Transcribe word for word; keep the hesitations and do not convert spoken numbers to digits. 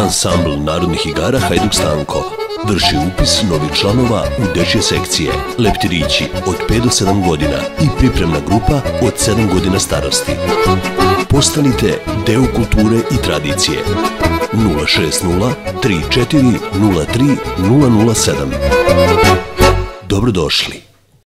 Ansambl narodnih igara Hajduk Stanko vrši upis novih članova u dečje sekcije Leptirići od pet do sedam godina i pripremna grupa od sedam godina starosti. Postanite deo kulture i tradicije. nula šest nula tri četiri nula tri nula nula sedam. Dobrodošli.